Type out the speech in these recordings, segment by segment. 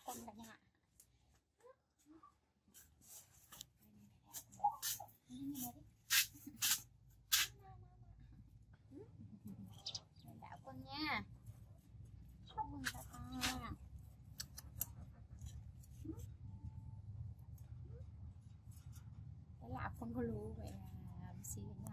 phân cả nhà. Đạo con nha. Không ta ta. Đấy là con có lú vậy là xí nha.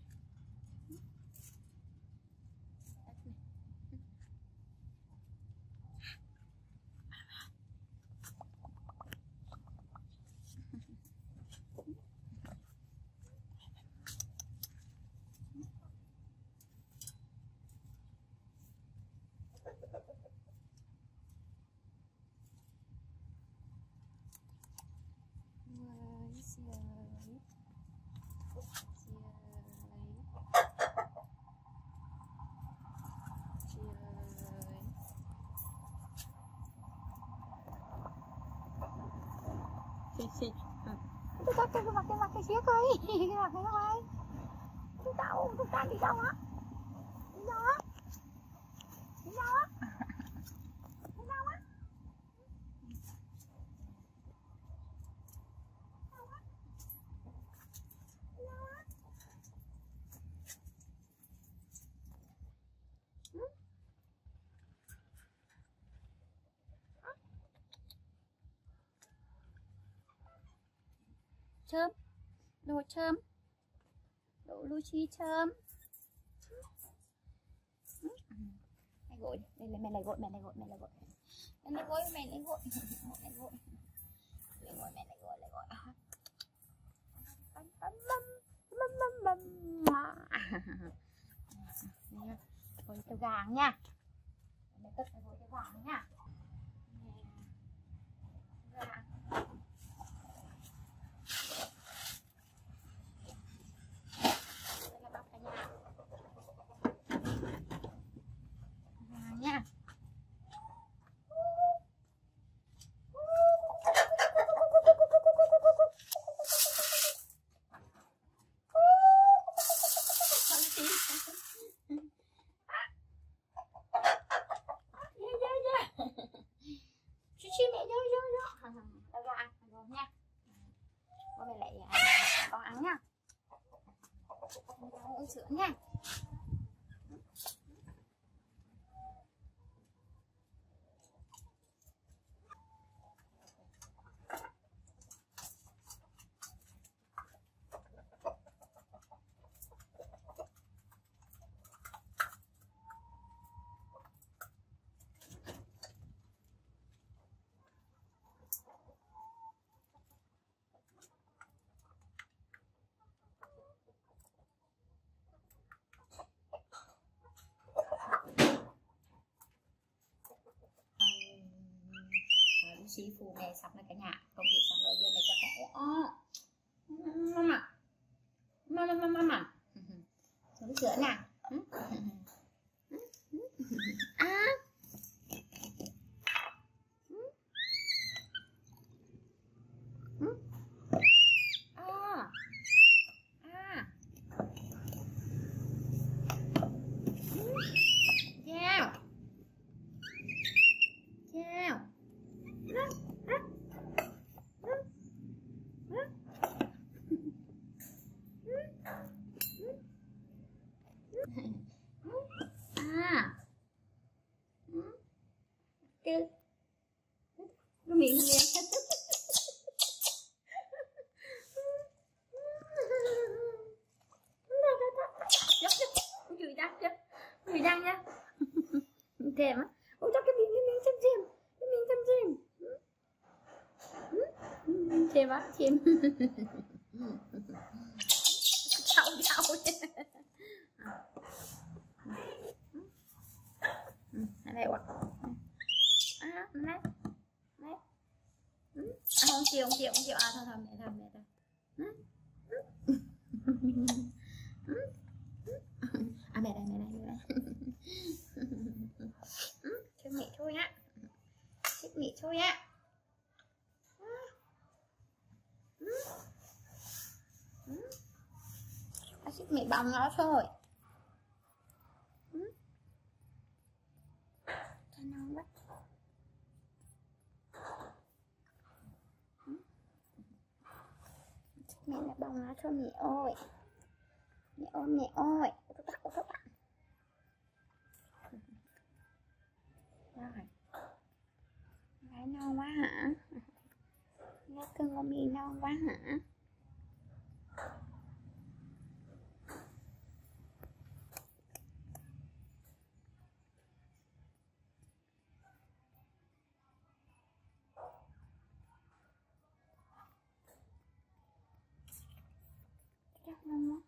Xì cái mặt cái xía coi cái mặt này coi chúng ta đi đâu á, đi đâu á, đi đâu á, đi đâu á, chớm, đồ chớm, đồ Lusi chớm. Mày gội, đây là mày lại gội, mày lại gội, mày lại gội, mày lại gội, mày lại gội, mày lại gội, mày gội, mày lại gội, lại gội. Băm băm băm băm băm băm. Gội cho vàng nha. Mày tất phải gội cho vàng nha. Vàng. Nha. Chi mẹ vô. Tao ra ăn rồi nha. Bố mẹ lại con ăn nha. Uống sữa nha. Lusi phụ mẹ xong rồi cả nhà, công việc xong rồi giờ mẹ cho con mama uống sữa nè. Nó miệng liền. Chùi răng nhá. Thèm á. Ôi cho cái miếng châm chìm. Cái miếng châm chìm. Thèm á, chìm. Chào. Đây quá. Này. Không chịu. Thôi mẹ thôi. Mẹ đây. Cho mẹ thôi á. Thích mẹ thôi á. Thích mẹ bằng nó thôi. Cho nó bắt. bông nó cho mẹ ơi. Mẹ ơi, mẹ ơi. Rồi. Gái non quá hả? Gái cưng con mì non quá hả? Chắc không á.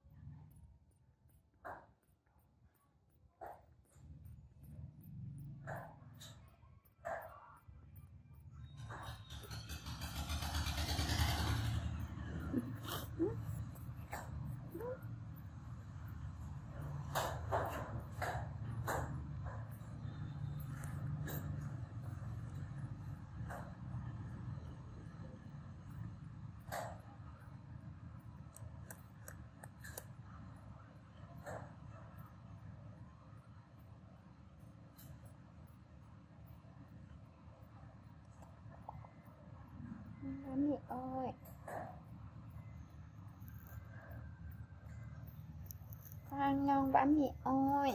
Mẹ ơi, con ăn ngon quá mẹ ơi.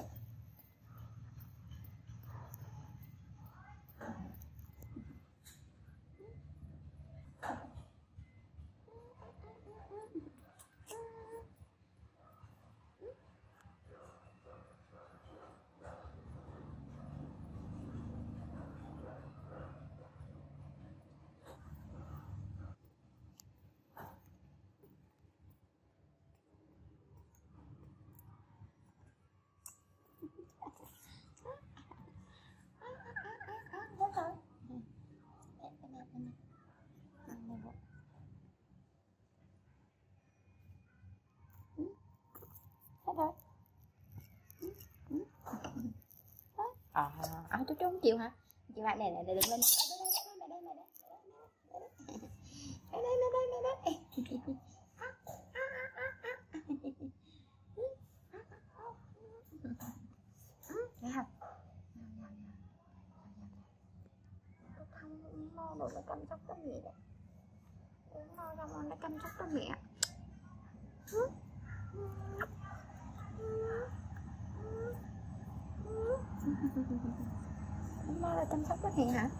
Tôi không chịu hả? Chị lại này đừng lên. Thấy không? Tôi không no rồi nó chăm sóc cho mẹ đấy. Uống no xong rồi nó chăm sóc cho mẹ. Uống no là chăm sóc cho mẹ hả?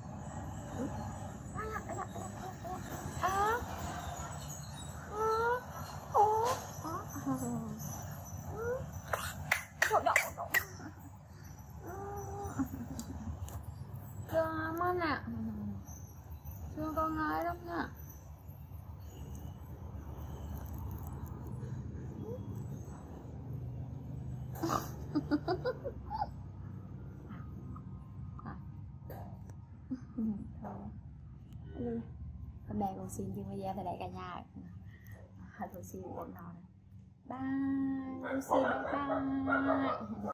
Thương con nè, thương con gái lắm nè. Hôm nay con xin chương video tại đây cả nhà. Thôi Lusi uống nào. Bye Lusi, bye bye.